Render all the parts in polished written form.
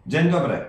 Dzień dobry.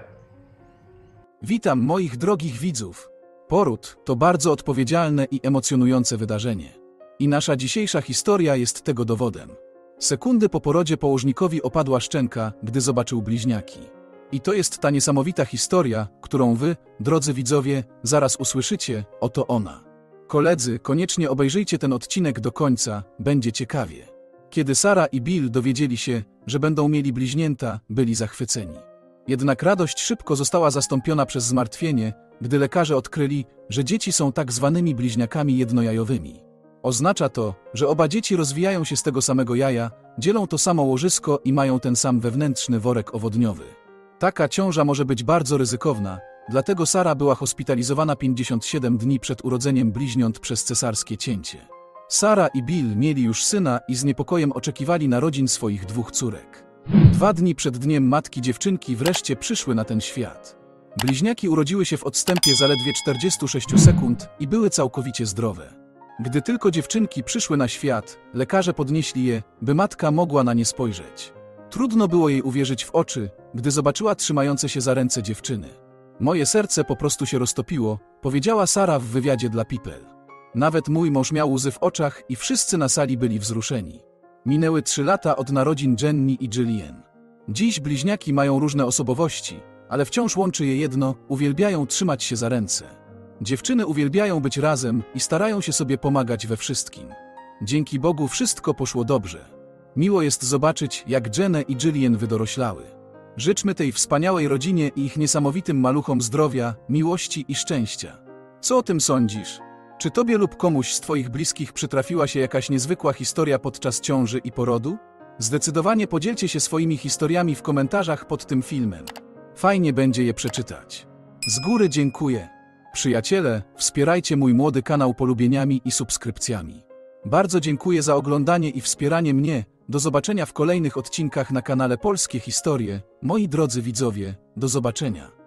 Witam moich drogich widzów. Poród to bardzo odpowiedzialne i emocjonujące wydarzenie. I nasza dzisiejsza historia jest tego dowodem. Sekundy po porodzie położnikowi opadła szczęka, gdy zobaczył bliźniaki. I to jest ta niesamowita historia, którą wy, drodzy widzowie, zaraz usłyszycie, oto ona. Koledzy, koniecznie obejrzyjcie ten odcinek do końca, będzie ciekawie. Kiedy Sara i Bill dowiedzieli się, że będą mieli bliźnięta, byli zachwyceni. Jednak radość szybko została zastąpiona przez zmartwienie, gdy lekarze odkryli, że dzieci są tak zwanymi bliźniakami jednojajowymi. Oznacza to, że oba dzieci rozwijają się z tego samego jaja, dzielą to samo łożysko i mają ten sam wewnętrzny worek owodniowy. Taka ciąża może być bardzo ryzykowna, dlatego Sara była hospitalizowana 57 dni przed urodzeniem bliźniąt przez cesarskie cięcie. Sara i Bill mieli już syna i z niepokojem oczekiwali narodzin swoich dwóch córek. 2 dni przed dniem matki dziewczynki wreszcie przyszły na ten świat. Bliźniaki urodziły się w odstępie zaledwie 46 sekund i były całkowicie zdrowe. Gdy tylko dziewczynki przyszły na świat, lekarze podnieśli je, by matka mogła na nie spojrzeć. Trudno było jej uwierzyć w oczy, gdy zobaczyła trzymające się za ręce dziewczyny. Moje serce po prostu się roztopiło, powiedziała Sara w wywiadzie dla People. Nawet mój mąż miał łzy w oczach i wszyscy na sali byli wzruszeni. Minęły 3 lata od narodzin Jenny i Jillian. Dziś bliźniaki mają różne osobowości, ale wciąż łączy je jedno, uwielbiają trzymać się za ręce. Dziewczyny uwielbiają być razem i starają się sobie pomagać we wszystkim. Dzięki Bogu wszystko poszło dobrze. Miło jest zobaczyć, jak Jenna i Jillian wydoroślały. Życzmy tej wspaniałej rodzinie i ich niesamowitym maluchom zdrowia, miłości i szczęścia. Co o tym sądzisz? Czy tobie lub komuś z twoich bliskich przytrafiła się jakaś niezwykła historia podczas ciąży i porodu? Zdecydowanie podzielcie się swoimi historiami w komentarzach pod tym filmem. Fajnie będzie je przeczytać. Z góry dziękuję. Przyjaciele, wspierajcie mój młody kanał polubieniami i subskrypcjami. Bardzo dziękuję za oglądanie i wspieranie mnie. Do zobaczenia w kolejnych odcinkach na kanale Polskie Historie. Moi drodzy widzowie, do zobaczenia.